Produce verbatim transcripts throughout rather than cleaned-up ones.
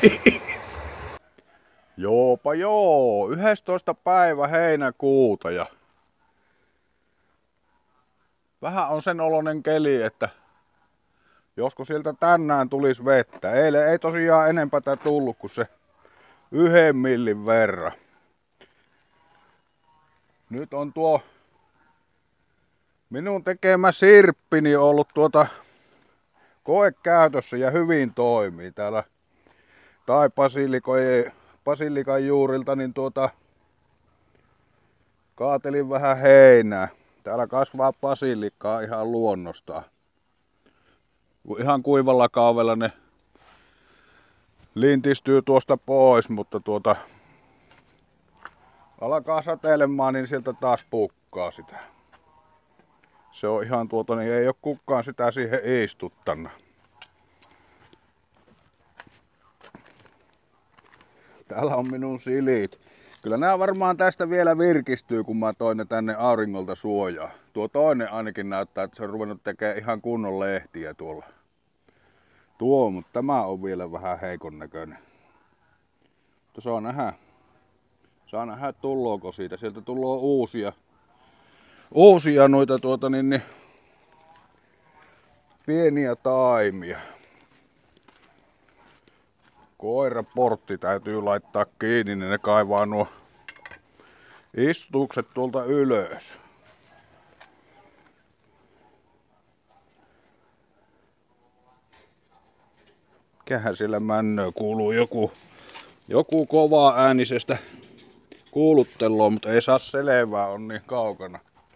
Joopa joo, yhdestoista päivä heinäkuuta ja vähän on sen oloinen keli, että josko sieltä tänään tulisi vettä. Eilen ei tosiaan enempää tullut kuin se yhden millin verran. Nyt on tuo minun tekemä sirppini ollut tuota koekäytössä ja hyvin toimii täällä tai basilikan juurilta, niin tuota kaatelin vähän heinää. Täällä kasvaa basilikkaa ihan luonnostaan. Ihan kuivalla kaavella ne lintistyy tuosta pois, mutta tuota alkaa sateilemaan, niin sieltä taas pukkaa sitä. Se on ihan tuota, niin ei ole kukaan sitä siihen istuttanut. Täällä on minun silit. Kyllä nämä varmaan tästä vielä virkistyy, kun mä toin ne tänne auringolta suojaa. Tuo toinen ainakin näyttää, että se on ruvennut tekemään ihan kunnon lehtiä tuolla. Tuo, mutta tämä on vielä vähän heikon näköinen. Mutta saa nähdä. Saa nähdä, tullooko siitä. Sieltä tulloo uusia. Uusia noita tuota niin, niin pieniä taimia. Koiraportti täytyy laittaa kiinni, niin ne kaivaa nuo istutukset tuolta ylös. Mikähän siellä männöö kuuluu, joku, joku kovaa äänisestä kuuluttelua, mutta ei saa selvää, on niin kaukana.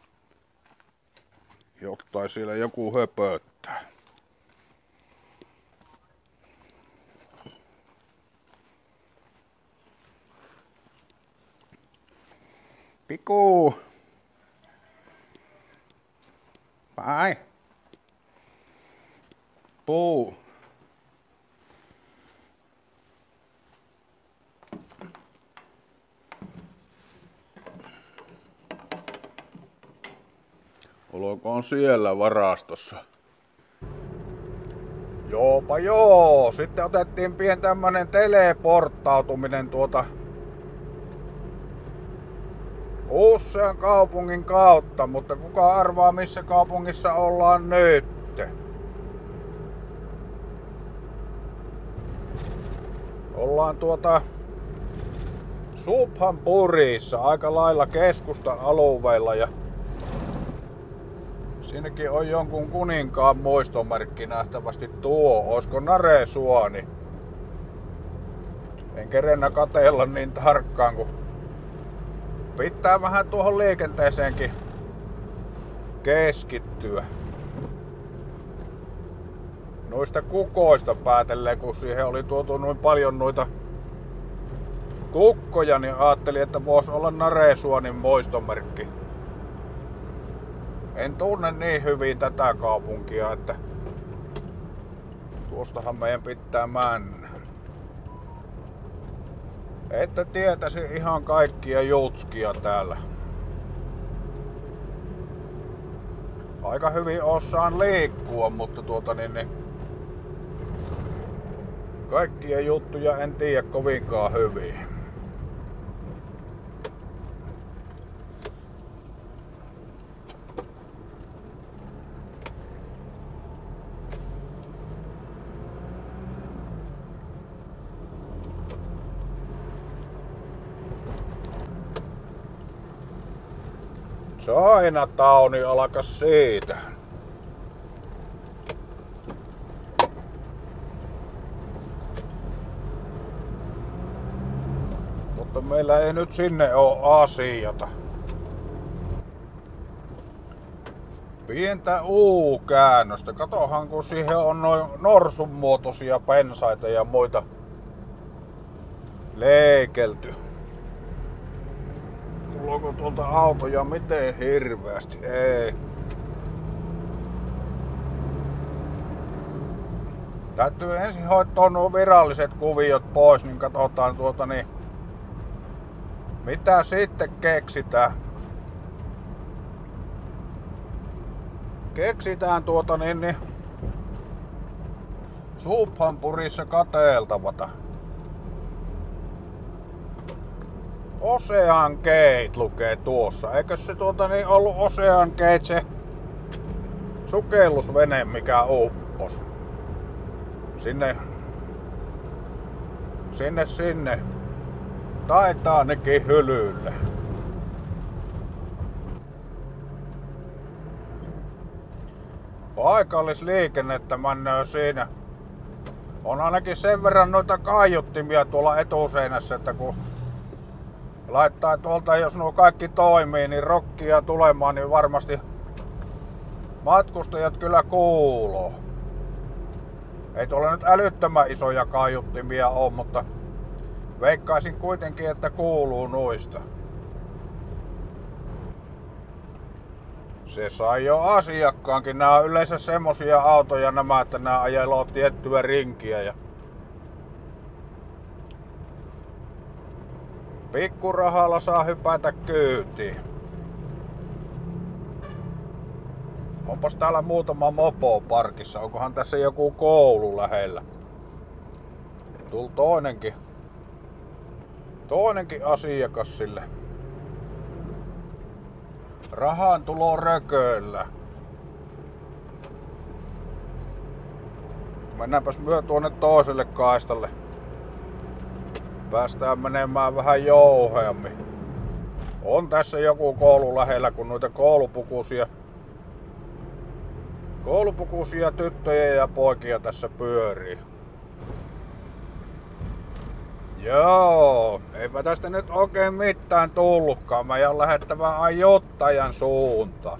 Jottain siellä joku höpöttää. Piku! Vai! Puu! Olkoon siellä varastossa. Joopa joo, sitten otettiin pieni tämmönen teleporttautuminen tuota Usean kaupungin kautta, mutta kuka arvaa missä kaupungissa ollaan nyt? Ollaan tuota Subhampurissa, aika lailla keskusta-alueella ja siinäkin on jonkun kuninkaan muistomerkki nähtävästi tuo. Oisko Naresuoni? En kerennä katsella niin tarkkaan, kun pitää vähän tuohon liikenteeseenkin keskittyä. Noista kukoista päätellen, kun siihen oli tuotu noin paljon noita kukkoja, niin ajattelin, että voisi olla Naresuonin muistomerkki. En tunne niin hyvin tätä kaupunkia, että tuostahan meidän pitää mennä. Että tietäisi ihan kaikkia jutskia täällä. Aika hyvin osaan liikkua, mutta tuota niin, niin kaikkia juttuja en tiedä kovinkaan hyvin. Chinatown alkas siitä. Mutta meillä ei nyt sinne oo asiata. Pientä U-käännöstä. Katohan kun siihen on noin norsun muotoisia pensaita ja muita leikelty. Tuleeko tuolta autoja miten hirveästi? Ei. Täytyy ensin hoitaa nuo viralliset kuviot pois, niin katsotaan tuota niin mitä sitten keksitään. Keksitään tuota niin, niin Subhampurissa kateeltavata. Ocean Gate lukee tuossa. Eikö se tuota niin ollut Ocean Gate se sukellusvene, mikä uppos? Sinne, sinne, sinne. Taitaa nekin hylylle. Paikallisliikennettä männöö siinä. On ainakin sen verran noita kaiuttimia tuolla etuseinässä, että kun laittaa tuolta, jos nuo kaikki toimii, niin rokkia tulemaan, niin varmasti matkustajat kyllä kuuluu. Ei tuolla nyt älyttömän isoja kaiuttimia ole, mutta veikkaisin kuitenkin, että kuuluu noista. Se sai jo asiakkaankin. Nämä on yleensä semmosia autoja nämä, että nämä ajeloo tiettyä rinkiä. Ja pikkurahalla saa hypätä kyytiin. Onpas täällä muutama mopo parkissa. Onkohan tässä joku koulu lähellä? Tuli toinenkin. Toinenkin asiakas sille. Rahan tulo rököllä. Mennäänpäs myö tuonne toiselle kaistalle. Päästään menemään vähän jouheammin. On tässä joku koulu lähellä, kun noita koulupukuisia koulupukuisia tyttöjä ja poikia tässä pyörii. Joo, eipä tästä nyt oikein mitään tullutkaan. Mä jään lähettävän ajottajan suuntaan.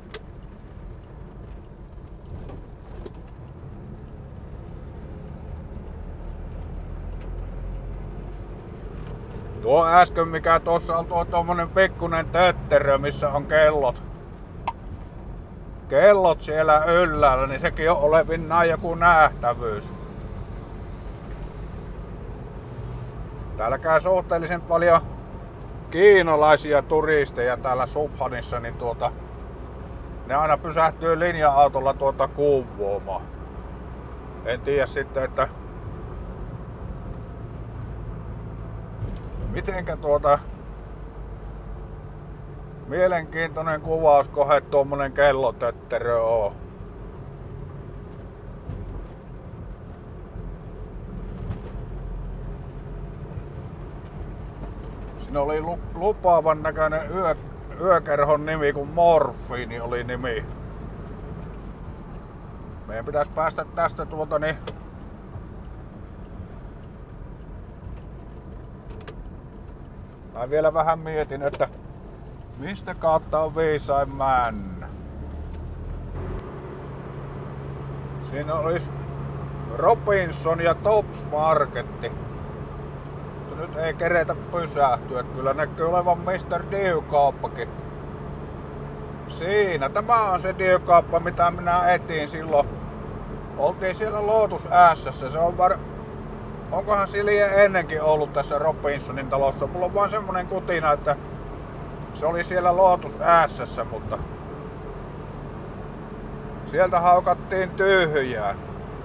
Tuo äsken mikä tuossa on tuo tommonen pikkunen tötterö, missä on kellot. Kellot siellä ylhäällä, niin sekin on olevinnaan joku nähtävyys. Täällä käy suhteellisen paljon kiinalaisia turisteja täällä Subhanissa, niin tuota, ne aina pysähtyy linja-autolla tuota kuvuomaan. En tiedä sitten, että mitenkä tuota mielenkiintoinen kuvauskohe tuommoinen kellotötterö on. Siinä oli lupaavan näköinen yö, yökerhon nimi, kun Morfiini oli nimi. Meidän pitäisi päästä tästä tuota niin mä vielä vähän mietin, että mistä kautta on viisain männä. Siinä olisi Robinson ja Tops Marketti. Nyt ei keretä pysähtyä. Kyllä näkyy olevan mister Diu-kauppakin. Siinä. Tämä on se Diu-kauppa, mitä minä etin silloin. Oltiin siellä Lotus Ässässä. Se on var... Onkohan Silje ennenkin ollut tässä Robinsonin talossa? Mulla on vaan semmonen kutina, että se oli siellä Lotus Ässässä, mutta sieltä haukattiin tyhjää.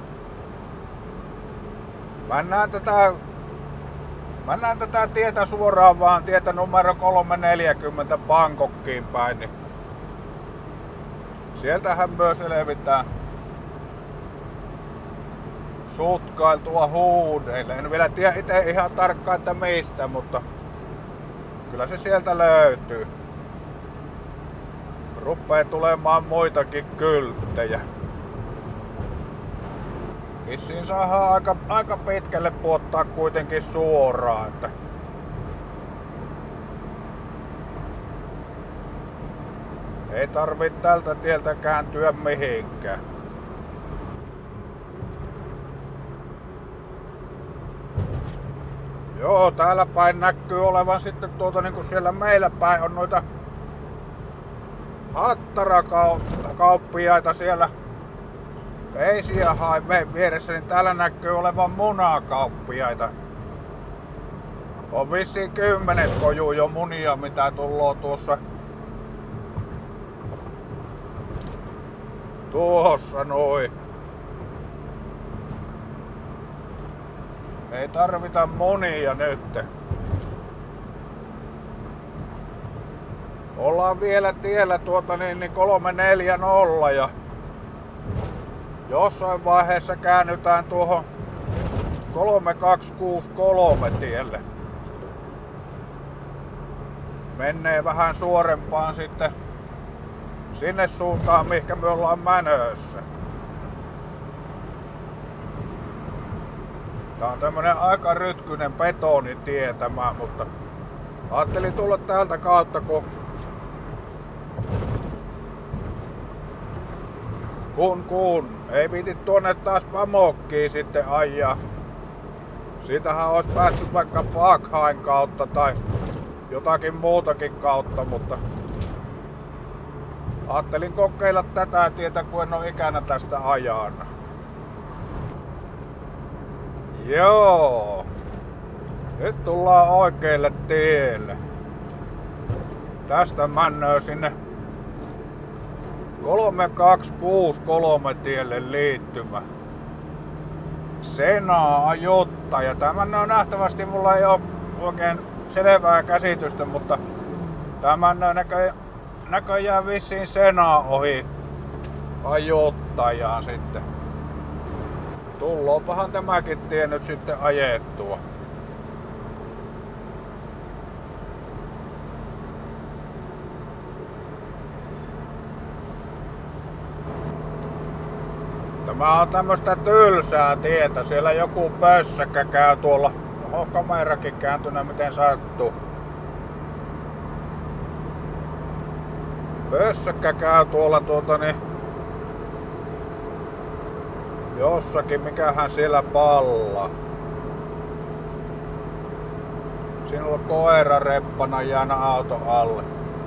Mä näen tätä Mä näen tätä tietä suoraan vaan, tietä numero kolmesataaneljäkymmentä Bangkokkiin päin, niin sieltähän myös selvitään sutkailtua huudeille. En vielä tiedä itse ihan tarkkaan, että mistä, mutta kyllä se sieltä löytyy. Ruppee tulemaan muitakin kylttejä. Vissiin saadaan aika, aika pitkälle puottaa kuitenkin suoraan, että ei tarvitse tältä tieltä kääntyä mihinkään. Joo, täällä päin näkyy olevan sitten tuota niin kuin siellä meillä päin on noita hattarakauppiaita siellä Asia Highwayn vieressä, niin täällä näkyy olevan munakauppiaita. On vissiin kymmenes koju jo munia, mitä tulloo tuossa tuossa noin. Ei tarvita munia nyt. Ollaan vielä tiellä tuota niin, niin kolme neljä nolla ja jossain vaiheessa käännytään tuohon kolme kaksi kuusi kolme tielle. Menee vähän suorempaan sitten sinne suuntaan, mihinkä me ollaan mänössä. Tää on tämmönen aika rytkyinen betonitie tämä, mutta ajattelin tulla täältä kautta, kun kun kun ei viiti tuonne taas Pamokkiin sitten ajaa. Siitähän olisi päässyt vaikka Pakhain kautta tai jotakin muutakin kautta, mutta ajattelin kokeilla tätä tietä, kun en ole ikänä tästä ajana. Joo. Nyt tullaan oikealle tielle. Tästä männöö sinne kolme kaksi kuusi kolme tielle liittymä. Senaa Jutta. Ja tämän on nähtävästi, mulla ei ole oikein selvää käsitystä, mutta tämän näkö, näköjään vissiin Senaa ohi ajottajaan sitten. Tulloopahan tämäkin tie nyt sitten ajettua. Tämä on tämmöstä tylsää tietä. Siellä joku pössäkkä käy tuolla. Oho, kamerakin kääntynä miten sattuu. Pössäkkä käy tuolla tuota niin jossakin, mikähän siellä palla. Siinä on koira reppana jäänyt auton alle.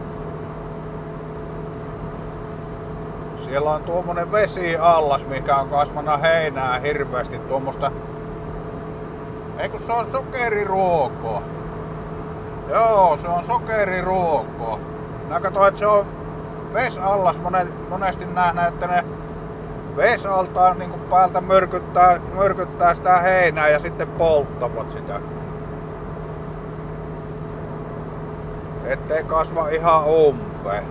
Siellä on tuommoinen vesiallas, mikä on kasvana heinää hirveästi tuommoista. Ei kun se on sokeriruokoa. Joo, se on sokeriruokoa. Mä katsoin, että se on vesallas. Monesti nähdään, että ne vesaltaan niin päältä myrkyttää, myrkyttää sitä heinää ja sitten polttavat sitä. Ettei kasva ihan umpeen.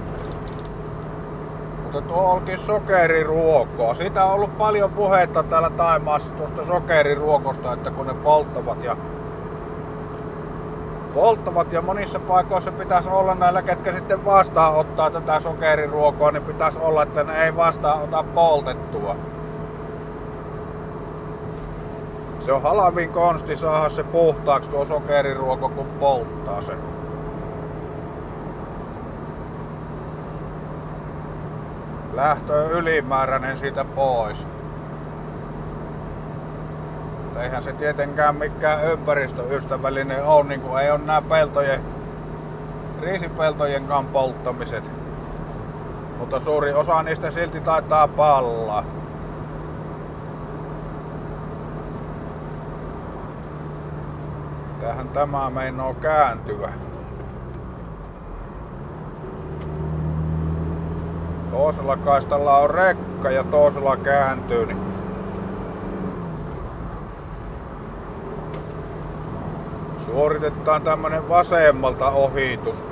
Mutta tuo onkin sokeriruokoa. Siitä on ollut paljon puhetta täällä Thaimaassa tuosta sokeriruokosta, että kun ne polttavat ja polttavat ja monissa paikoissa pitäisi olla näillä, ketkä sitten vastaanottaa tätä sokeriruokoa, niin pitäisi olla, että ne ei vastaanota poltettua. Se on halavin konsti saada se puhtaaksi tuo sokeriruoko, kun polttaa sen. Lähtö ylimääräinen siitä pois. Eihän se tietenkään mikään ympäristöystävällinen ole, niin kuin ei ole nämä peltojen, riisipeltojenkaan polttamiset. Mutta suuri osa niistä silti taitaa pallaa. Tähän tämä meinoo kääntyä. Toisella kaistalla on rekka ja toisella kääntyy. Niin suoritetaan tämmönen vasemmalta ohitus.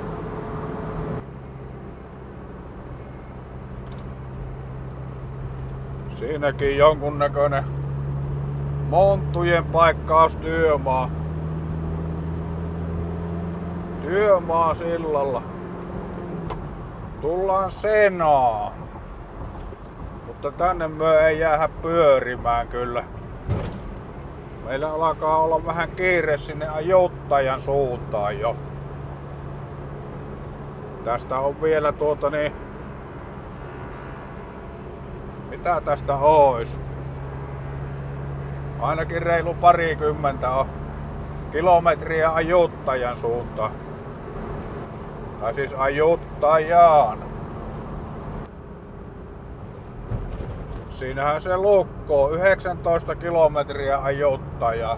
Siinäkin jonkunnäköinen monttujen paikkaustyömaa. Työmaa sillalla. Tullaan Senaa. Mutta tänne me ei jäädä pyörimään kyllä. Meillä alkaa olla vähän kiire sinne ajottajan suuntaan jo. Tästä on vielä tuota niin... Mitä tästä ois? Ainakin reilu parikymmentä on kilometriä ajottajan suuntaan. Tai siis ajottajaan. Siinähän se lukkoo. yhdeksäntoista kilometriä ajottaja.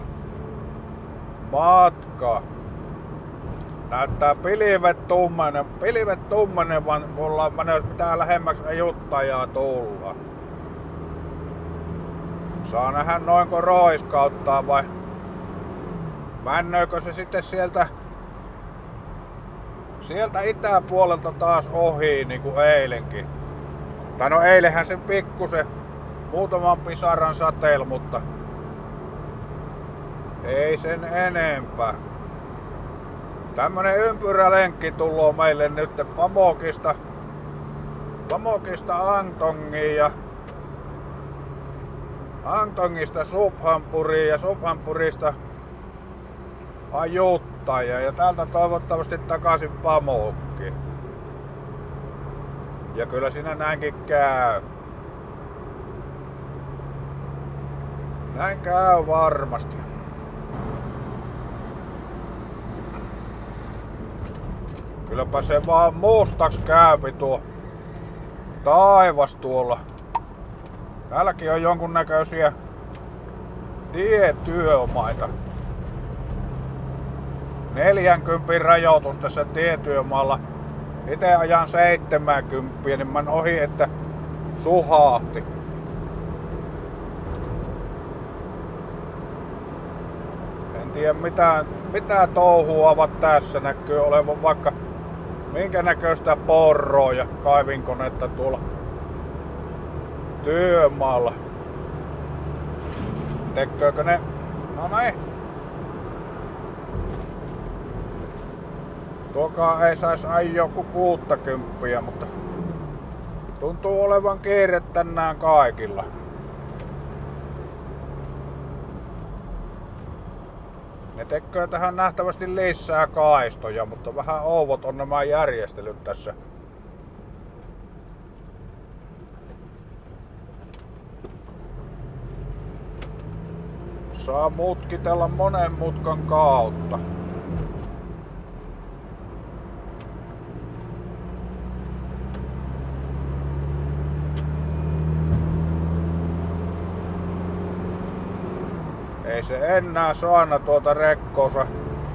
Matka. Näyttää pilvet tummenen. Pilvet tummenen, vaan ollaan menossa mitään lähemmäksi ajottajaa tulla. Saa nähdä noinko roiskauttaa vai männöikö se sitten sieltä Sieltä itäpuolelta taas ohi, niin kuin eilenkin. Tai no eilenhän se pikkusen muutaman pisaran sateella, mutta ei sen enempää. Tämmönen ympyrälenkki tulloo meille nyt Pamokista, Pamokista Angtongiin ja Angtongista Subhampuriin ja Subhampurista Ajuttaan ja täältä toivottavasti takaisin Pamokkiin. Ja kyllä siinä näinkin käy. Näin käy varmasti. Kylläpä se vaan mustaks käypi tuo taivas tuolla. Täälläkin on jonkunnäköisiä tietyömaita. neljänkympin rajoitus tässä tietyömaalla. Itse ajan seitsemänkymmentä, niin mä ohi, että suhahti. En tiedä mitä, mitä touhuavat tässä. Näkyy olevan vaikka minkä näköistä porroa ja kaivinkonetta tuolla työmaalla. Teköökö ne? No näin. Tuokaan ei sais ajoa kuin kuuttakymppiä, mutta tuntuu olevan kiire tänään kaikilla. Ne tekee tähän nähtävästi lisää kaistoja, mutta vähän ouvot on nämä järjestelyt tässä. Saa mutkitella monen mutkan kautta. Ei se enää saana tuota rekkoonsa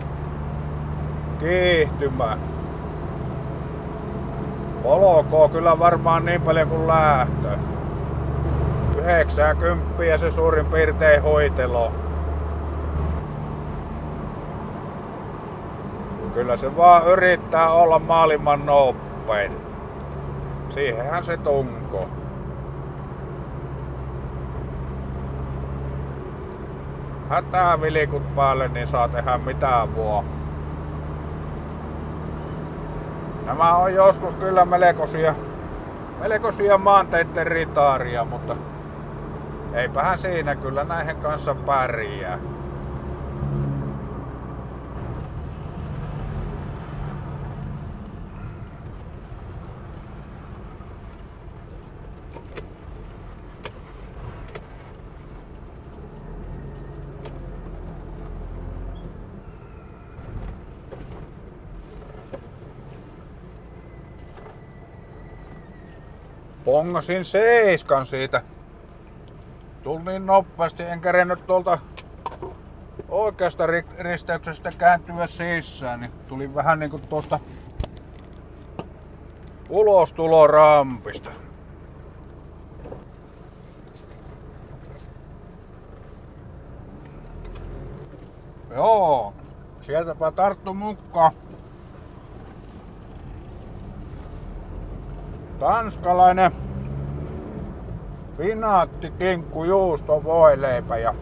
kiihtymään. Polkoo kyllä varmaan niin paljon kuin lähtee. yhdeksänkymmentä se suurin piirtein hoitelo. Kyllä se vaan yrittää olla maailman nopein. Siihenhän se tunkoo. Hätää vilikut päälle, niin saa tehdä mitään vuo. Nämä on joskus kyllä melkoisia, melkoisia maanteitten ritaaria, mutta eipähän siinä kyllä näihin kanssa pärjää. Pongasin seiskan siitä. Tuli niin nopeasti, en kerennyt tuolta oikeasta risteyksestä kääntyä sisään, niin tuli vähän niinku tuosta ulostulorampista. Joo, sieltäpä tarttu mukaan. Tanskalainen pinaatti, kinkku, juusto, voileipä ja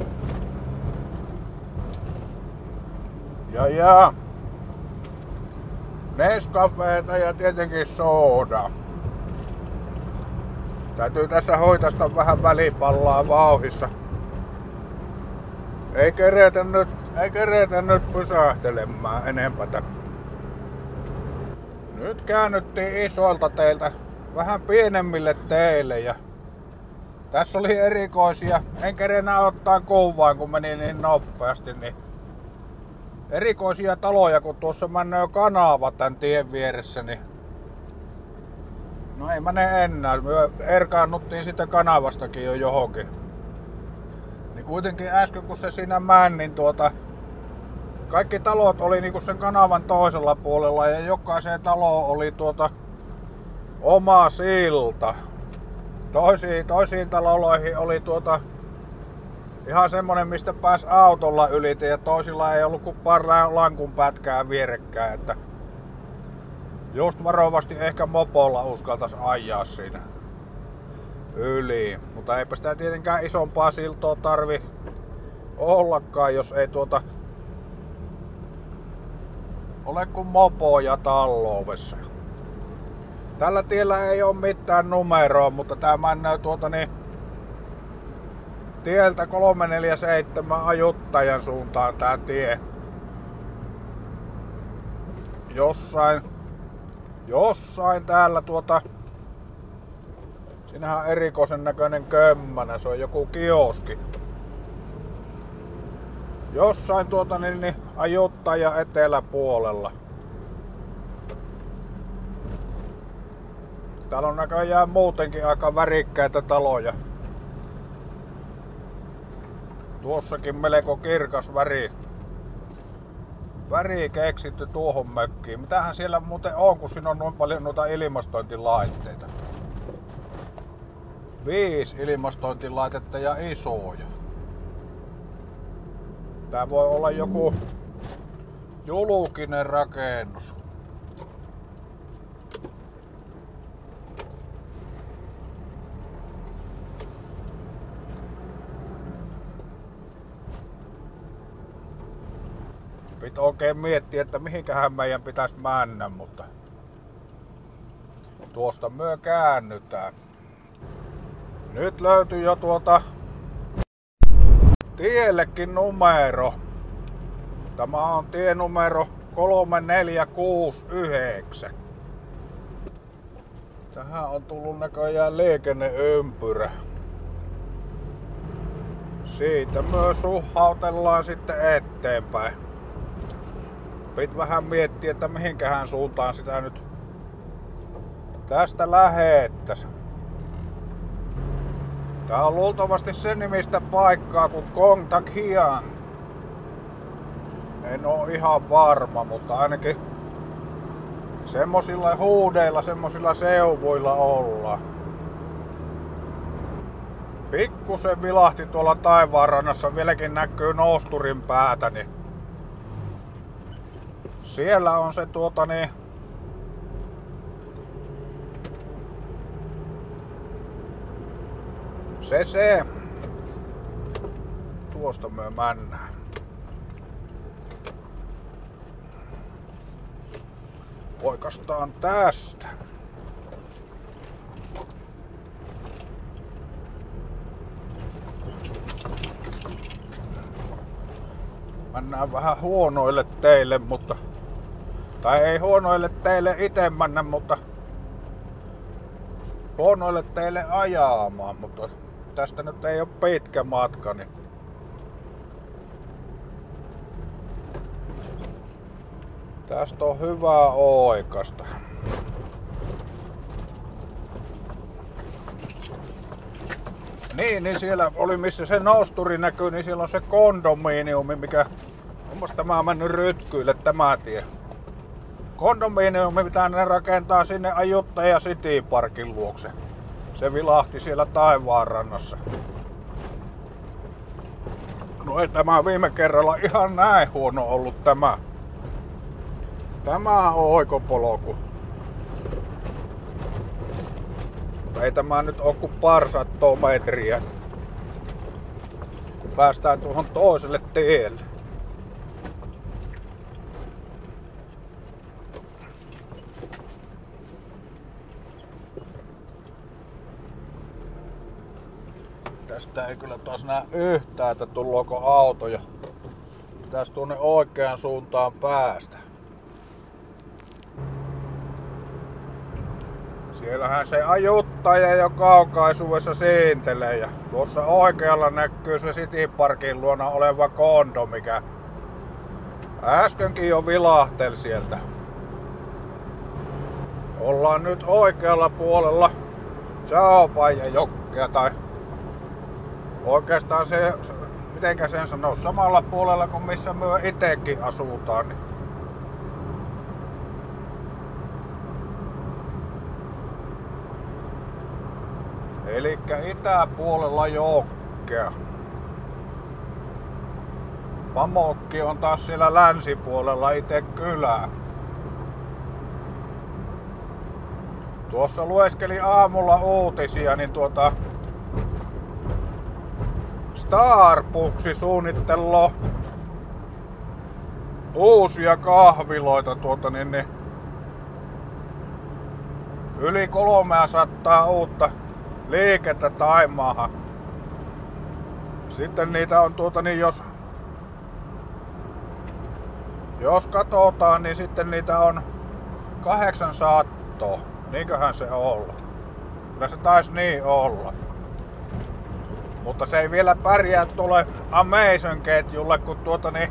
ja, ja Nescafeeta ja tietenkin sooda. Täytyy tässä hoitaista vähän välipallaa vauhissa. Ei keretä nyt, ei keretä nyt pysähtelemään enempätä. Nyt käännyttiin isoilta teiltä vähän pienemmille teille ja tässä oli erikoisia, en kerenä ottaa kuvaan kun meni niin nopeasti, niin erikoisia taloja kun tuossa menee kanava tän tien vieressä, niin no ei mene enää, me erkaannuttiin sitten kanavastakin jo johonkin. Niin kuitenkin äsken kun se siinä meni, niin tuota kaikki talot oli niinku sen kanavan toisella puolella ja jokaiseen taloon oli tuota oma silta. Toisiin, toisiin taloihin oli tuota ihan semmonen mistä pääsi autolla ylite ja toisilla ei ollut kuin pari lankun pätkää vierekkäin. Että Just varovasti ehkä mopolla uskaltais ajaa siinä yli. Mutta eipä sitä tietenkään isompaa siltoa tarvi ollakaan, jos ei tuota ole kuin mopoja tallovessa. Tällä tiellä ei ole mitään numeroa, mutta tää mennään tuota niin tieltä kolme neljä seitsemän ajuttajan suuntaan tää tie. Jossain, jossain täällä tuota, siinähän on erikoisen näköinen kömmänä, se on joku kioski. Jossain tuota niin, niin ajuttaja eteläpuolella. Täällä on näköjään muutenkin aika värikkäitä taloja. Tuossakin melko kirkas väri. Väri keksitty tuohon mökkiin. Mitähän siellä muuten on, kun siinä on noin paljon noita ilmastointilaitteita. Viisi ilmastointilaitetta ja isoja. Tää voi olla joku julkinen rakennus. Pitää oikein miettiä, että mihinkähän meidän pitäisi mennä, mutta tuosta myö käännytään. Nyt löytyy jo tuota tiellekin numero. Tämä on tie numero kolme neljä kuusi yhdeksän. Tähän on tullut näköjään liikenneympyrä. Siitä myös suhautellaan sitten eteenpäin. Pit vähän miettiä, että mihinkähän suuntaan sitä nyt tästä lähettäis. Tää on luultavasti sen nimistä paikkaa kuin Kong Tak Hiang. En oo ihan varma, mutta ainakin semmosilla huudeilla, semmosilla seuvuilla ollaan. Pikkusen vilahti tuolla taivaanrannassa, vieläkin näkyy Nousturin päätä, niin siellä on se tuota niin se se tuosta me mennään. Oikastaan tästä. Mennään vähän huonoille teille, mutta tai ei huonoille teille itse mennä, mutta huonoille teille ajamaan, mutta tästä nyt ei ole pitkä matka, niin tästä on hyvä oikasta. Niin, niin siellä oli missä se nousturi näkyy, niin siellä on se kondominiumi, mikä onpas tämä mennyt rytkyille tämä tie. Kondominiumi, mitä ne rakentaa sinne ajuttaja City Parkin luokse. Se vilahti siellä taivaanrannassa. No ei tämä viime kerralla ihan näin huono ollut tämä. Tämä on oikopolku. Ei tämä nyt ole kuin parsattoa metriä. Päästään tuohon toiselle tielle. Tästä ei kyllä taas näe yhtään, että tulluuko autoja. Pitäis tuonne oikeaan suuntaan päästä. Siellähän se ajuttaja jo kaukaisuudessa siintelee ja tuossa oikealla näkyy se City Parkin luona oleva kondo, mikä äskenkin jo vilahteli sieltä. Ollaan nyt oikealla puolella Chaopaijan-jokea tai oikeastaan se, mitenkä sen sanoo, samalla puolella kuin missä me itekin asutaan. Niin elikkä itäpuolella jokea. Pamokki on taas siellä länsipuolella itse kylää. Tuossa lueskeli aamulla uutisia, niin tuota Starbucks suunnitteloo uusia kahviloita tuota niin, niin yli kolmesataa uutta liikettä Thaimaahan. Sitten niitä on tuota niin jos jos katsotaan, niin sitten niitä on kahdeksansataa. Niinköhän se olla? Kyllä se taisi niin olla. Mutta se ei vielä pärjää tuolle Amazon-ketjulle, kun tuota niin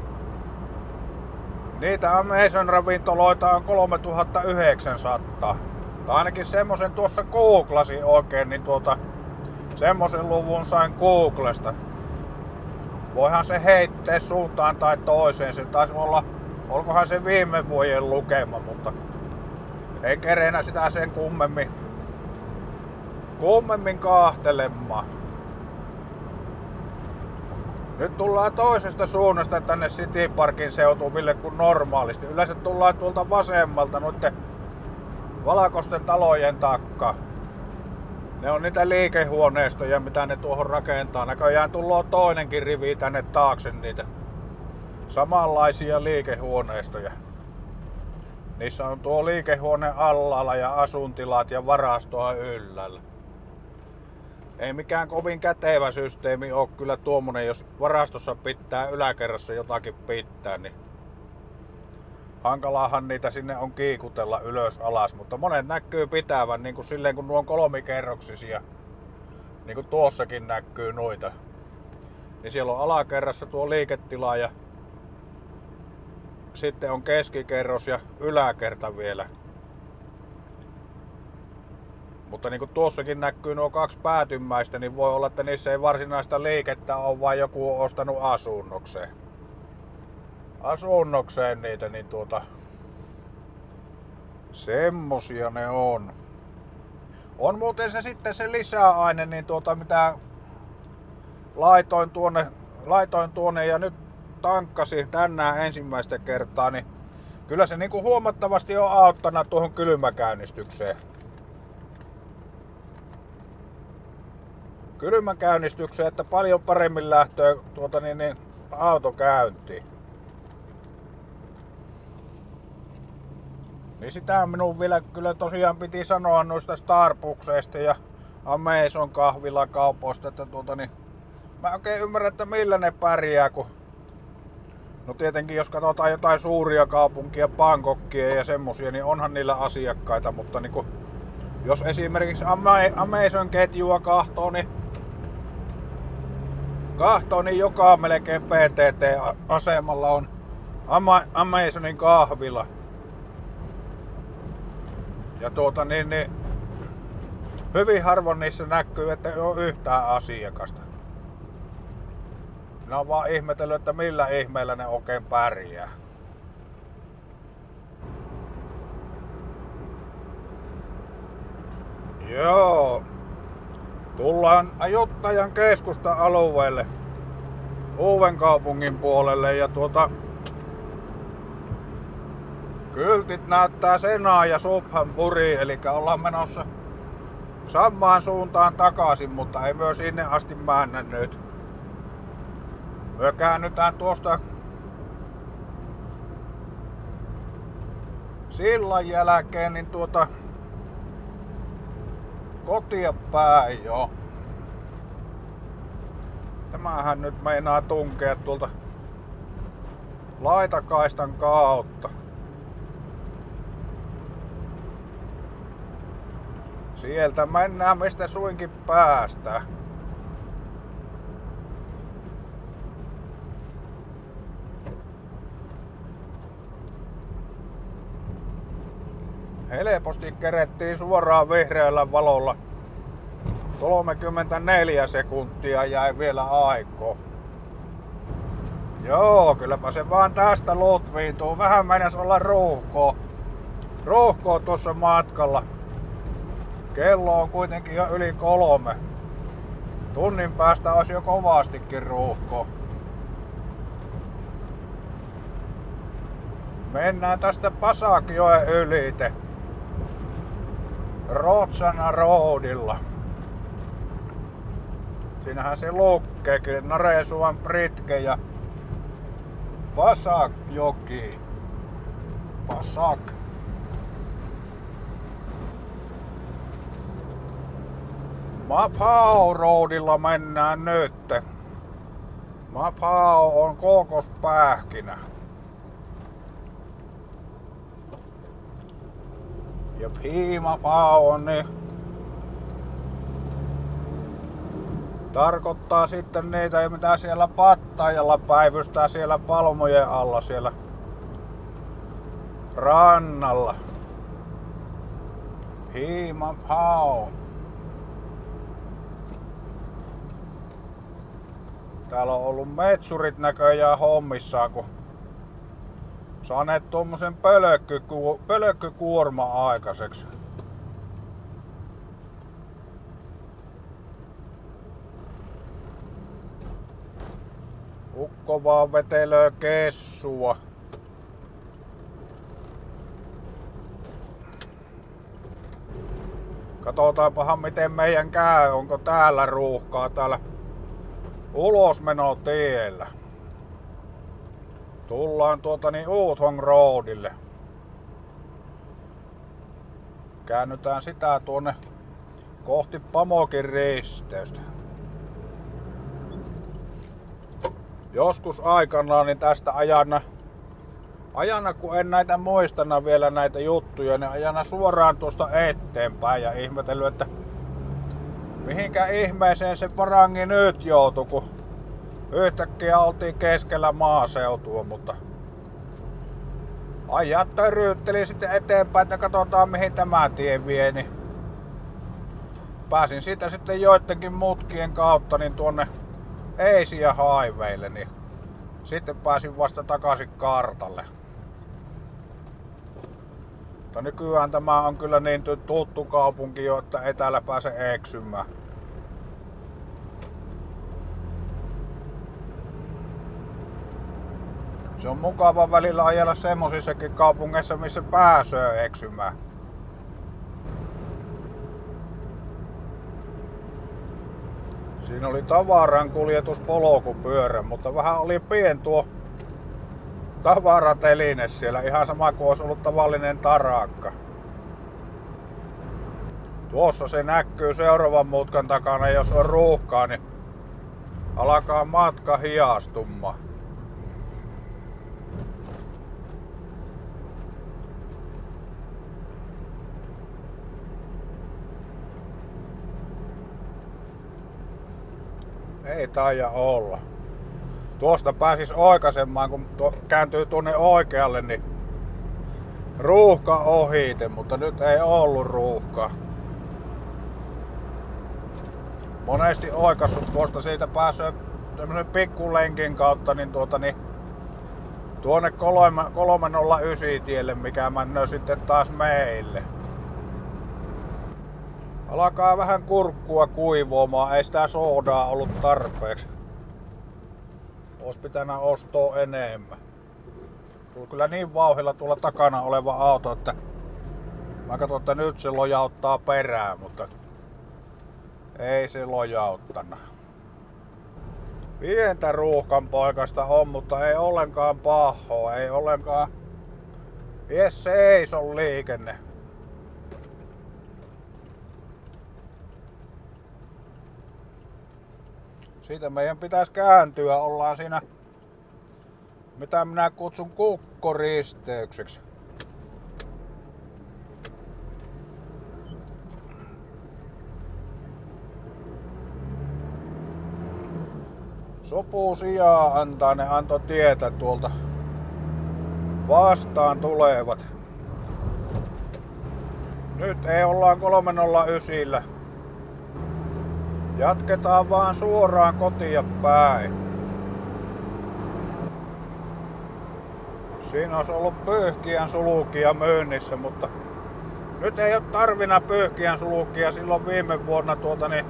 niitä Amazon-ravintoloita on kolmetuhattayhdeksänsataa. Tai ainakin semmosen tuossa googlasin oikein, niin tuota semmosen luvun sain Googlesta. Voihan se heittää suuntaan tai toiseen. Se taisi olla, olkohan se viime vuoden lukema, mutta en kereenä sitä sen kummemmin, kummemmin kahtelemaan. Nyt tullaan toisesta suunnasta tänne City Parkin seutuville kuin normaalisti. Yleensä tullaan tuolta vasemmalta noitten valkoisten talojen takka. Ne on niitä liikehuoneistoja, mitä ne tuohon rakentaa. Näköjään tullaan toinenkin rivi tänne taakse niitä samanlaisia liikehuoneistoja. Niissä on tuo liikehuone alhaalla ja asuntilat ja varastoa yllällä. Ei mikään kovin kätevä systeemi ole kyllä tuommoinen, jos varastossa pitää yläkerrassa jotakin pitää, niin hankalaahan niitä sinne on kiikutella ylös alas, mutta monet näkyy pitävän niin kuin silleen kun nuo on kolmikerroksisia, niin kuin tuossakin näkyy noita. Niin siellä on alakerrassa tuo liiketila ja sitten on keskikerros ja yläkerta vielä. Mutta niin kuin tuossakin näkyy nuo kaksi päätymmäistä, niin voi olla, että niissä ei varsinaista liikettä ole, vaan joku on ostanut asunnokseen. Asunnokseen niitä, niin tuota semmosia ne on. On muuten se sitten se lisäaine, niin tuota mitä laitoin tuonne, laitoin tuonne ja nyt tankkasin tänään ensimmäistä kertaa, niin kyllä se niin kuin huomattavasti on auttanut tuohon kylmäkäynnistykseen. Kylmäkäynnistykseen, että paljon paremmin lähtöä tuota niin, niin auto käyntiin. Niin sitä minun vielä kyllä tosiaan piti sanoa noista Starbucksista ja Amazon kahvilakaupoista, että tuota niin mä oikein ymmärrän, että millä ne pärjää, kun no tietenkin jos katsotaan jotain suuria kaupunkia, Bangkokia ja semmosia, niin onhan niillä asiakkaita, mutta niin kun, jos esimerkiksi Amazon-ketjua kahtoo, niin kahtoo, niin joka melkein P T T-asemalla on Amazonin kahvila. Ja tuota niin, niin hyvin harvoin niissä näkyy, että ei ole yhtään asiakasta. Ne on vaan ihmetellyt, että millä ihmeellä ne oikein pärjää. Joo. Tullaan Ajuttajan keskusta-alueelle Uudenkaupungin puolelle ja tuota kyltit näyttää Senaa ja Subhanburi, eli ollaan menossa samaan suuntaan takaisin, mutta ei myös sinne asti mennä nyt. Me käännytään tuosta sillan jälkeen niin tuota kotia päin jo. Tämähän nyt meinaa tunkea tuolta laitakaistan kautta. Sieltä mennään mistä suinkin päästään. Helposti kerettiin suoraan vihreällä valolla. kolmekymmentäneljä sekuntia jäi vielä aikaa. Joo, kylläpä se vaan tästä lutviintuu. Vähän meinas olla ruuhkoa. Ruuhkoa tuossa matkalla. Kello on kuitenkin jo yli kolme. Tunnin päästä olisi jo kovastikin ruuhkoa. Mennään tästä Pasakjoen ylite. Rotsana Roadilla. Siinähän se lukkeekin, Naresuan Pritke ja Pasakjoki. Pasak. Maphao Roadilla mennään nyt. Maphao on kookospähkinä. Ja Phi-Maphao on niin. Tarkoittaa sitten niitä, mitä siellä Pattajalla päivystää siellä palmojen alla siellä rannalla. Phi-Maphao. Täällä on ollut metsurit näköjään hommissaan, kun saaneet tuommoisen pölkkyku, pölkkykuorma aikaiseksi. Ukko vaan vetelöö kessua. Katsotaanpahan miten meidän käy, onko täällä ruuhkaa täällä ulosmenotiellä. Tullaan tuota niin Uuthong Roadille. Käännytään sitä tuonne kohti Pamokin risteystä. Joskus aikanaan niin tästä ajana, ajana kun en näitä muistana vielä näitä juttuja, niin ajana suoraan tuosta eteenpäin ja ihmetellyt, että mihinkä ihmeeseen se varangi nyt joutui, kun yhtäkkiä oltiin keskellä maaseutua, mutta ajat töryytteli sitten eteenpäin, että katsotaan mihin tämä tie vie, niin pääsin siitä sitten joidenkin mutkien kautta niin tuonne Asia Highwaylle, niin sitten pääsin vasta takaisin kartalle. Mutta nykyään tämä on kyllä niin tuttu kaupunki jo, että ei täällä pääse eksymään. Se on mukava välillä ajella semmosissakin kaupungeissa, missä pääsee eksymään. Siinä oli tavaran kuljetuspolkupyörä, mutta vähän oli pien tuo tavarateline siellä, ihan sama kuin olisi ollut tavallinen tarakka. Tuossa se näkyy seuraavan mutkan takana, jos on ruuhkaa, niin alkaa matka hiastumaan. Ei taida olla. Tuosta pääsis oikaisemaan, kun tuo kääntyy tuonne oikealle, niin ruuhka ohite, mutta nyt ei ollut ruuhkaa. Monesti oikassut tuosta siitä pääsee tämmösen pikkulenkin kautta niin tuota niin tuonne kolme nolla yhdeksän tielle, mikä mennään sitten taas meille. Alkaa vähän kurkkua kuivuamaan, ei sitä soodaa ollut tarpeeksi. Ois pitänyt ostaa enemmän. Tuli kyllä niin vauhdilla tuolla takana oleva auto, että mä katson, että nyt se lojauttaa perään, mutta ei se lojauttana. Pientä ruuhkan poikasta on, mutta ei ollenkaan pahoa, ei ollenkaan jes seison liikenne. Siitä meidän pitäisi kääntyä, ollaan siinä, mitä minä kutsun kukkoristeykseksi. Sopu sijaa antaa, ne antoi tietä tuolta vastaan tulevat. Nyt ei ollaan kolme nolla yhdeksän. Jatketaan vaan suoraan kotia päin. Siinä olisi ollut pyyhkiän sulkia myynnissä, mutta nyt ei ole tarvina pyyhkiän sulkia. Silloin viime vuonna tuota niin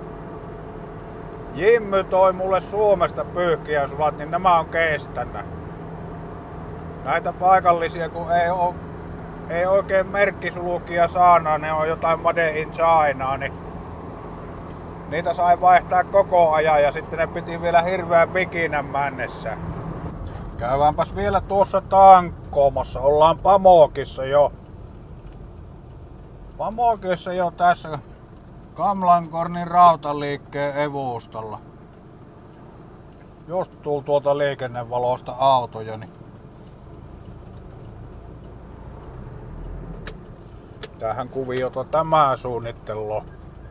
Jimmy toi mulle Suomesta pyyhkiän sulat, niin nämä on kestänyt. Näitä paikallisia kun ei ole ei oikein merkkisulukia saana, ne on jotain Made in China, niin niitä sai vaihtaa koko ajan ja sitten ne piti vielä hirveän vikinän mennessä. Käydäänpäs vielä tuossa tankkoomassa, ollaan Pamokissa jo. Pamokissa jo tässä Kamlankornin rautaliikkeen evustalla. Just tuli tuolta liikennevalosta autoja, niin tähän kuviota tämä suunnittelu.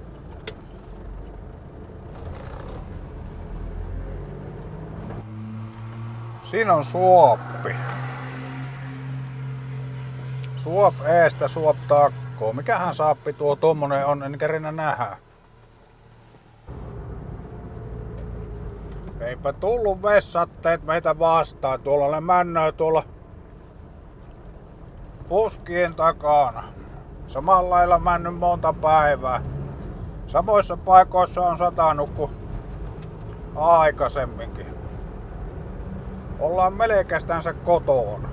Siinä on suoppi. Suop eestä, suop takkoo. Mikähän saappi tuo tommonen on, en kerinä nähdä. Eipä tullut vessatteet meitä vastaan. Tuolla ne männöö tuolla puskien takana. Samalla lailla männyt monta päivää. Samoissa paikoissa on satanut kuin aikaisemminkin. Ollaan melkeistänsä kotona.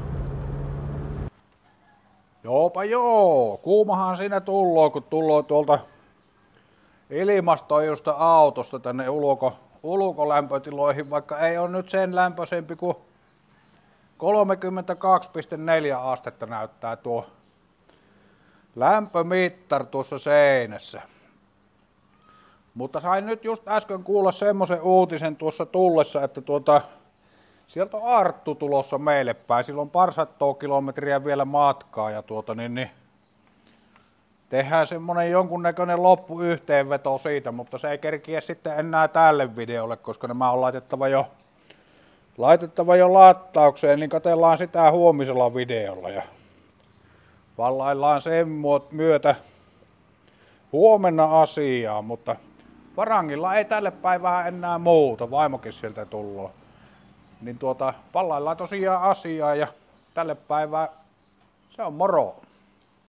Joopa joo, kuumahan siinä tulloo, kun tulloo tuolta ilmastoijusta autosta tänne ulko, ulkolämpötiloihin, vaikka ei ole nyt sen lämpöisempi kuin kolmekymmentäkaksi pilkku neljä astetta näyttää tuo lämpömittar tuossa seinässä. Mutta sain nyt just äsken kuulla semmoisen uutisen tuossa tullessa, että tuota, sieltä on Arttu tulossa meille päin. Sillä on parsattoa kilometriä vielä matkaa ja tuota, niin, niin, tehdään semmonen jonkunnäköinen loppuyhteenveto siitä, mutta se ei kerkiä sitten enää tälle videolle, koska nämä on laitettava jo, laitettava jo lattaukseen, niin katsellaan sitä huomisella videolla ja vallaillaan sen myötä huomenna asiaa, mutta Varangilla ei tälle päivään enää muuta, vaimokin sieltä tullut. Niin tuota, pallaillaan tosiaan asiaa ja tälle päivään se on moro.